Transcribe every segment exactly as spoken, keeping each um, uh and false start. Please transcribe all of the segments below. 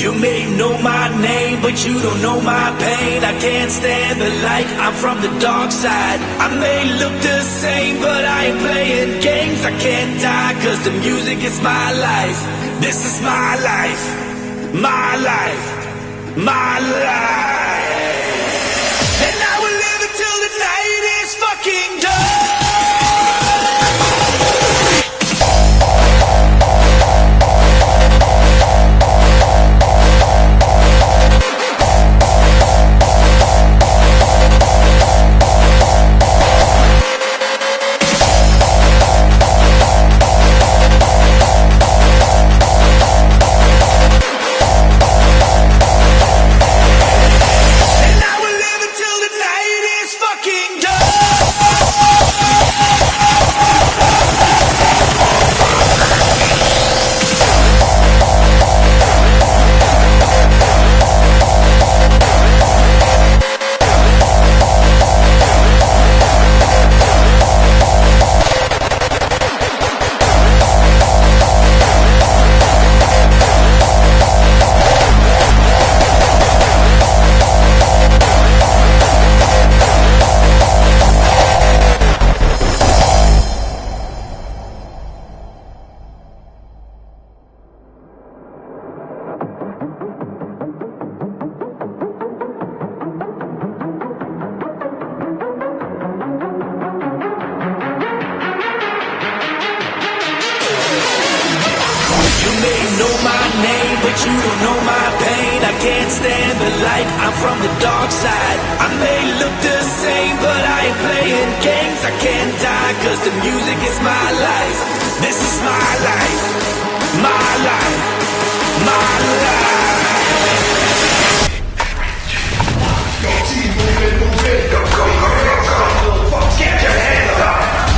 You may know my name, but you don't know my pain. I can't stand the light, I'm from the dark side. I may look the same, but I ain't playing games. I can't die, cause the music is my life. This is my life, my life, my life. And I will live until the night is fucking done. But you don't know my pain. I can't stand the light, I'm from the dark side. I may look the same, but I ain't playing games. I can't die, cause the music is my life. This is my life, my life, my life. Move it, move it, go, go, go, go, go. Get your hands up.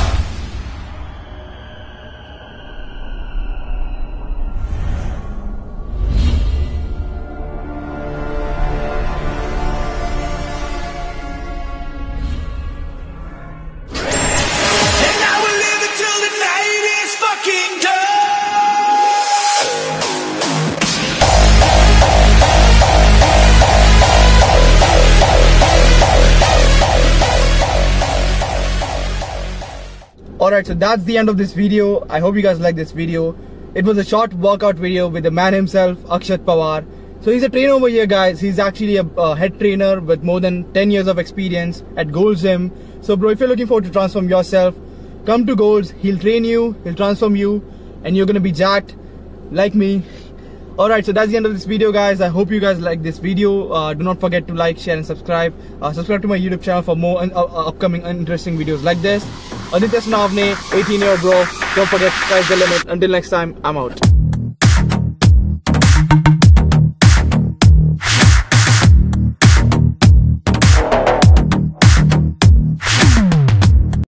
Alright, so that's the end of this video. I hope you guys like this video. It was a short workout video with the man himself, Akshat Pawar. So he's a trainer over here, guys. He's actually a uh, head trainer with more than ten years of experience at Gold's Gym. So bro, if you're looking forward to transform yourself, come to Gold's. He'll train you, he'll transform you, and you're gonna be jacked like me. Alright, so that's the end of this video, guys. I hope you guys like this video. Uh, do not forget to like, share and subscribe. Uh, subscribe to my YouTube channel for more uh, uh, upcoming interesting videos like this. Aditya Snavne, eighteen year bro. Don't forget, sky's the limit. Until next time, I'm out.